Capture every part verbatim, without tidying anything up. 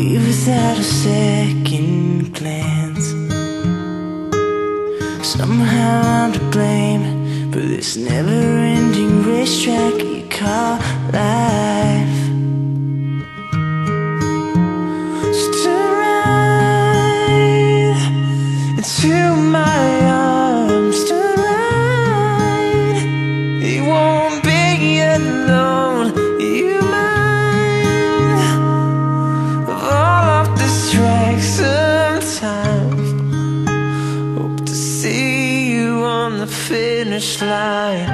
leave without a second glance. Somehow I'm to blame for this never-ending racetrack you call life. So turn right into my arms, turn right. You won't be alone, you mind fall off this track sometimes. Hope to see you on the finish line.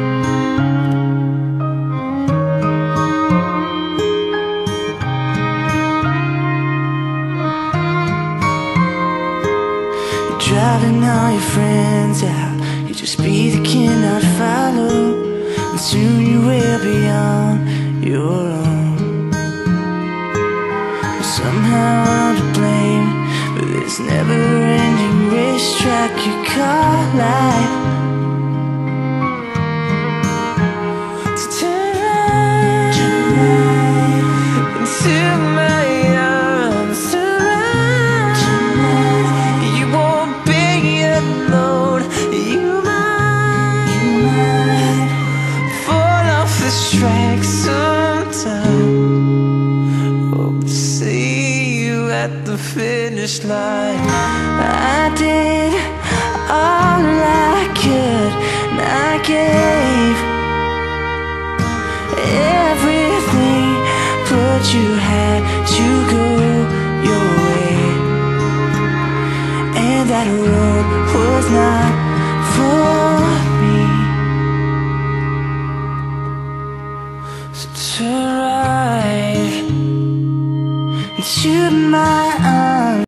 Driving all your friends out, you just be the kin I'd follow, and soon you will be on your own. But somehow I'm to blame for this never-ending racetrack you call life. So turn right, turn right into my arms, turn right, turn right. You won't be alone, you might, you might fall off this track sometime. Hope to see you at the finish line. I did all I could, and I gave everything, but you had to go your way, and that road was not for me. So turn right into my arms.